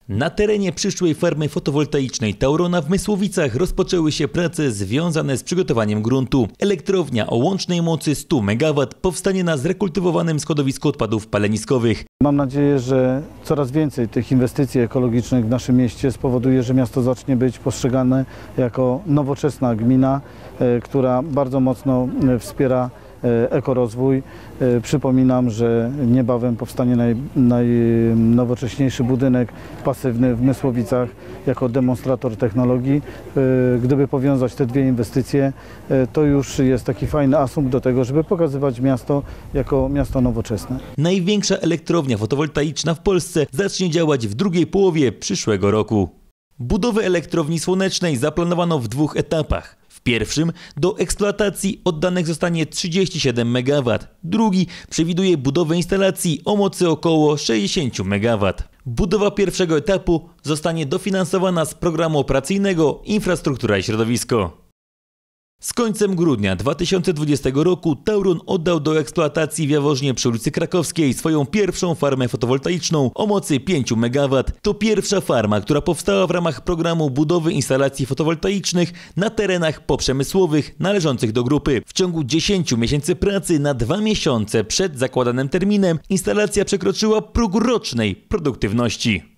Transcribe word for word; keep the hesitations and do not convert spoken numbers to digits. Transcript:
Na terenie przyszłej farmy fotowoltaicznej Taurona w Mysłowicach rozpoczęły się prace związane z przygotowaniem gruntu. Elektrownia o łącznej mocy stu megawatów powstanie na zrekultywowanym składowisku odpadów paleniskowych. Mam nadzieję, że coraz więcej tych inwestycji ekologicznych w naszym mieście spowoduje, że miasto zacznie być postrzegane jako nowoczesna gmina, która bardzo mocno wspiera ekorozwój. Przypominam, że niebawem powstanie naj, najnowocześniejszy budynek pasywny w Mysłowicach jako demonstrator technologii. Gdyby powiązać te dwie inwestycje, to już jest taki fajny asumpt do tego, żeby pokazywać miasto jako miasto nowoczesne. Największa elektrownia fotowoltaiczna w Polsce zacznie działać w drugiej połowie przyszłego roku. Budowę elektrowni słonecznej zaplanowano w dwóch etapach. W pierwszym do eksploatacji oddanych zostanie trzydzieści siedem megawatów. Drugi przewiduje budowę instalacji o mocy około sześćdziesiąt megawatów. Budowa pierwszego etapu zostanie dofinansowana z programu operacyjnego Infrastruktura i Środowisko. Z końcem grudnia dwa tysiące dwudziestego roku Tauron oddał do eksploatacji w Jaworznie przy ulicy Krakowskiej swoją pierwszą farmę fotowoltaiczną o mocy pięciu megawatów. To pierwsza farma, która powstała w ramach programu budowy instalacji fotowoltaicznych na terenach poprzemysłowych należących do grupy. W ciągu dziesięciu miesięcy pracy na dwa miesiące przed zakładanym terminem instalacja przekroczyła próg rocznej produktywności.